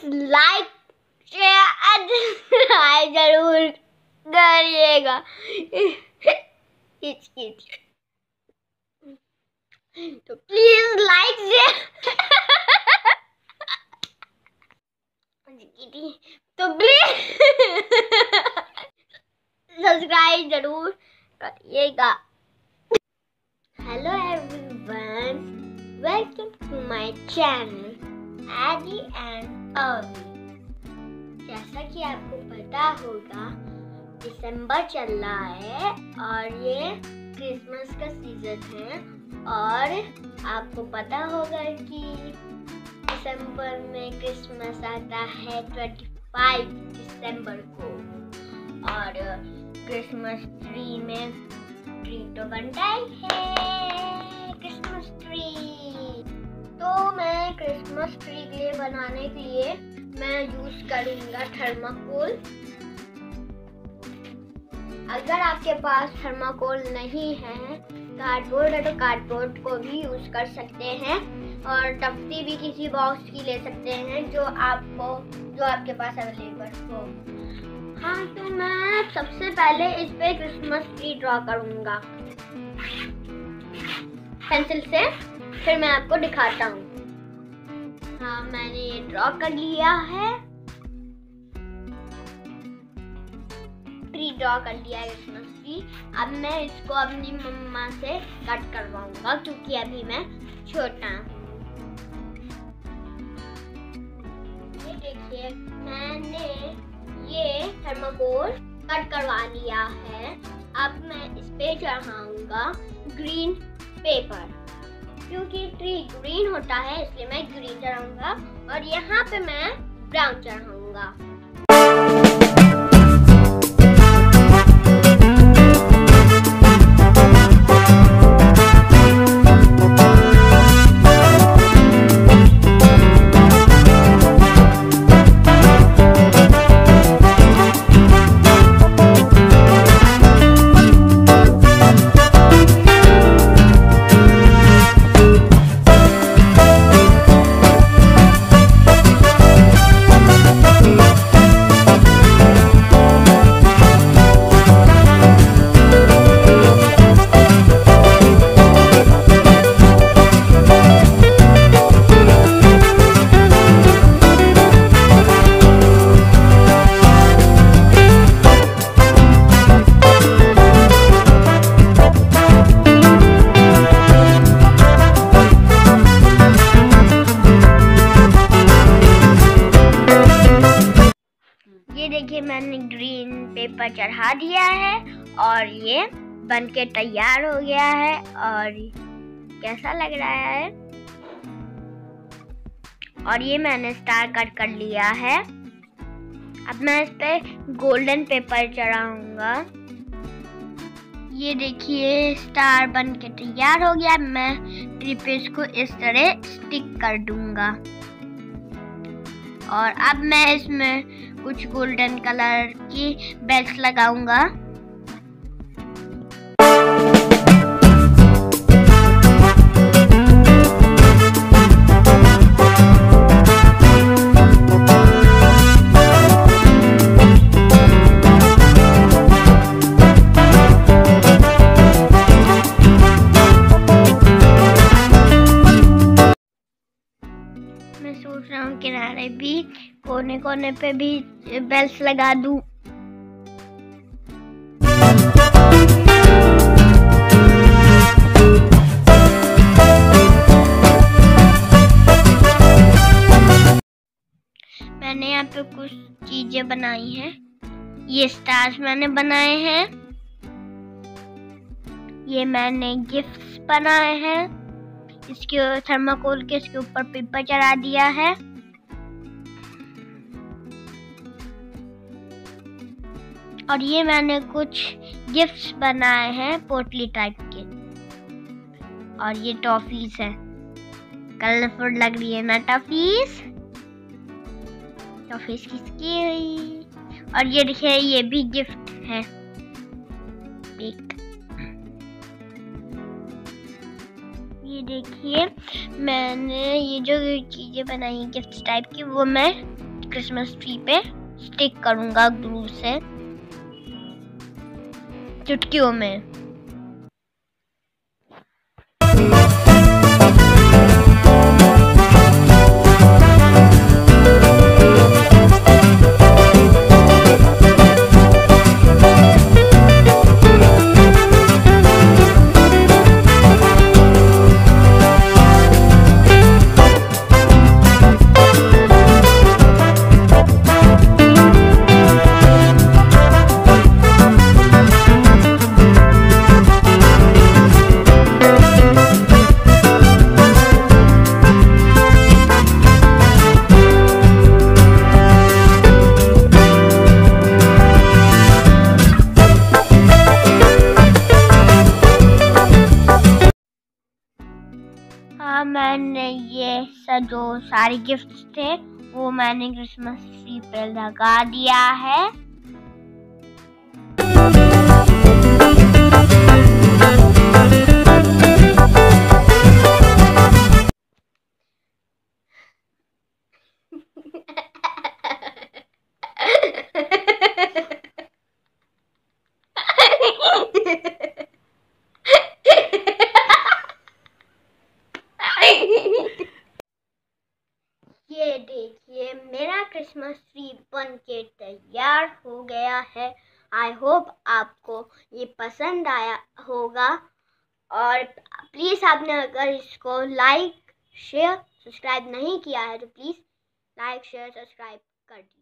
Like share जरूर करिएगा। तो प्लीज लाइक शेयर तो प्लीज सब्सक्राइब जरूर करिएगा। Hello everyone, welcome to my channel Adi and Avi. जैसा कि आपको पता होगा, दिसंबर चल रहा है और ये क्रिसमस का सीजन है और आपको पता होगा कि दिसंबर में क्रिसमस आता है 25 दिसंबर को और क्रिसमस ट्री में ट्री तो बनता ही है, क्रिसमस ट्री। तो मैं क्रिसमस ट्री के लिए बनाने के लिए मैं यूज करूँगा थर्माकोल। अगर आपके पास थर्माकोल नहीं है, कार्डबोर्ड है तो कार्डबोर्ड को भी यूज कर सकते हैं और टफ्टी भी किसी बॉक्स की ले सकते हैं जो आपके पास अवेलेबल हो। हाँ, तो मैं सबसे पहले इस पे क्रिसमस ट्री ड्रॉ करूँगा पेंसिल से, फिर मैं आपको दिखाता हूँ। हाँ, मैंने ये ड्रॉ कर लिया है, ट्री ड्रॉ कर लिया है क्रिसमस ट्री। अब मैं इसको अपनी मम्मा से कट करवाऊंगा क्योंकि अभी मैं छोटा हूँ। ये देखिए, मैंने ये थर्माकोल कट करवा लिया है। अब मैं इस पे चढ़ाऊंगा ग्रीन पेपर, क्योंकि ट्री ग्रीन होता है इसलिए मैं ग्रीन चढ़ाऊंगा और यहाँ पे मैं ब्राउन चढ़ाऊंगा। ये देखिए, मैंने ग्रीन पेपर चढ़ा दिया है और ये बन के तैयार हो गया है और कैसा लग रहा है। और ये मैंने स्टार कट कर लिया है। अब मैं इस पे गोल्डन पेपर चढ़ाऊंगा। ये देखिए, स्टार बन के तैयार हो गया। मैं ट्री पे इसको इस तरह स्टिक कर दूंगा और अब मैं इसमें कुछ गोल्डन कलर की बेल्स लगाऊंगा। मैं सोच रहा हूँ किनारे भी, कोने कोने पे भी बेल्स लगा दूं। मैंने यहाँ पे कुछ चीजें बनाई हैं। ये स्टार्स मैंने बनाए हैं, ये मैंने गिफ्ट्स बनाए हैं। इसके थर्माकोल के इसके ऊपर पेपर चढ़ा दिया है। और ये मैंने कुछ गिफ्ट्स बनाए हैं पोटली टाइप के और ये टॉफीज है, कलरफुल लग रही है ना टॉफीज। टॉफीज किसकी हुई? और ये देखिए, ये भी गिफ्ट है एक। ये देखिए, मैंने ये जो चीजें बनाई गिफ्ट टाइप की वो मैं क्रिसमस ट्री पे स्टिक करूंगा ग्लू से चुटकियों में। हाँ, मैंने ये जो सारे गिफ्ट्स थे वो मैंने क्रिसमस ट्री पे लगा दिया है। ये देखिए मेरा क्रिसमस ट्री बन के तैयार हो गया है। आई होप आपको ये पसंद आया होगा और प्लीज़ आपने अगर इसको लाइक शेयर सब्सक्राइब नहीं किया है तो प्लीज़ लाइक शेयर सब्सक्राइब कर दीजिए।